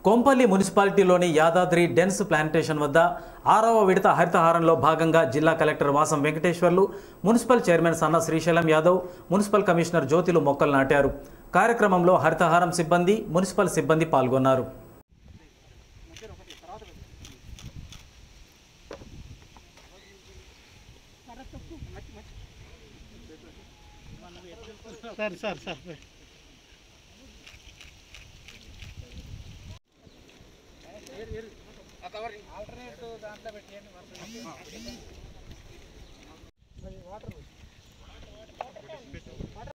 కొంపల్లి మున్సిపాలిటీలోని Yadadri dense plantation వద్ద 6వ విడత హరితహారంలో భాగంగా జిల్లా collector Vasam Venkateswarlu, municipal chairman Sanna Srisailam Yadav, municipal commissioner జ్యోతిలు మొక్కలు నాటారు. కార్యక్రమంలో హరితహారం సిబ్బంది, మున్సిపల్ సిబ్బంది పాల్గొన్నారు. ఆల్టర్నేట్ దాంట్లో పెట్టేయండి.